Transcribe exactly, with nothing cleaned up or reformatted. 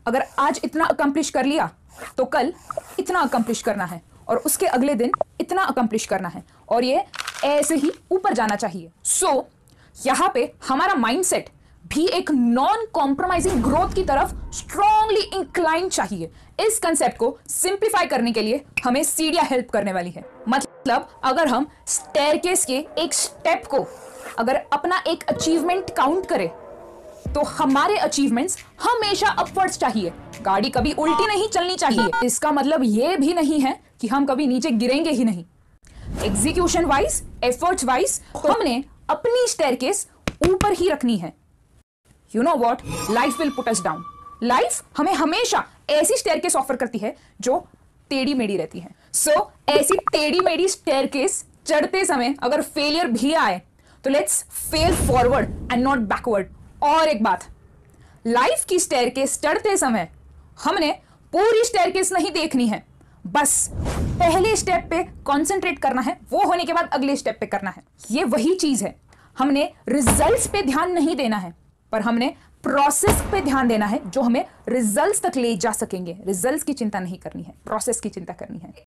अगर आज इतना अकम्प्लिश कर लिया तो कल इतना अकम्प्लिश करना है और उसके अगले दिन इतना अकम्प्लिश करना है और ये ऐसे ही ऊपर जाना चाहिए। सो so, यहां पे हमारा माइंडसेट भी एक नॉन कॉम्प्रोमाइजिंग ग्रोथ की तरफ स्ट्रांगली इंक्लाइन चाहिए। इस कंसेप्ट को सिंप्लीफाई करने के लिए हमें सीढ़ियां हेल्प करने वाली है। मतलब अगर हम स्टेयरकेस के एक स्टेप को अगर अपना एक अचीवमेंट काउंट करें तो हमारे अचीवमेंट्स हमेशा अपवर्ड्स चाहिए। गाड़ी कभी उल्टी नहीं चलनी चाहिए। इसका मतलब यह भी नहीं है कि हम कभी नीचे गिरेंगे ही नहीं। एग्जीक्यूशन वाइज, एफर्ट्स वाइज तो हमने अपनी स्टेयरकेस ऊपर ही रखनी है। You know what, life will put us down. Life हमें हमेशा ऐसी स्टेयरकेस ऑफर करती है जो टेढ़ी मेढ़ी रहती है। सो so, ऐसी टेढ़ी मेढ़ी स्टेयरकेस चढ़ते समय अगर फेलियर भी आए तो let's fail forward and not backward. और एक बात, लाइफ की स्टेयरकेस चढ़ते समय हमने पूरी स्टेयरकेस नहीं देखनी है, बस पहले स्टेप पे कंसंट्रेट करना है, वो होने के बाद अगले स्टेप पे करना है। ये वही चीज है, हमने रिजल्ट्स पे ध्यान नहीं देना है पर हमने प्रोसेस पे ध्यान देना है जो हमें रिजल्ट्स तक ले जा सकेंगे। रिजल्ट्स की चिंता नहीं करनी है, प्रोसेस की चिंता करनी है।